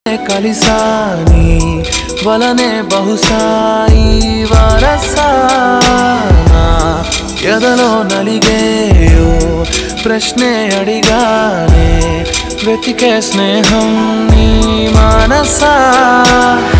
కలిసాని వలనే బహుశాయి వరసానా ఎదలో నలిగేయో ప్రశ్నే అడిగానే వెతికే స్నేహం నీ మనసా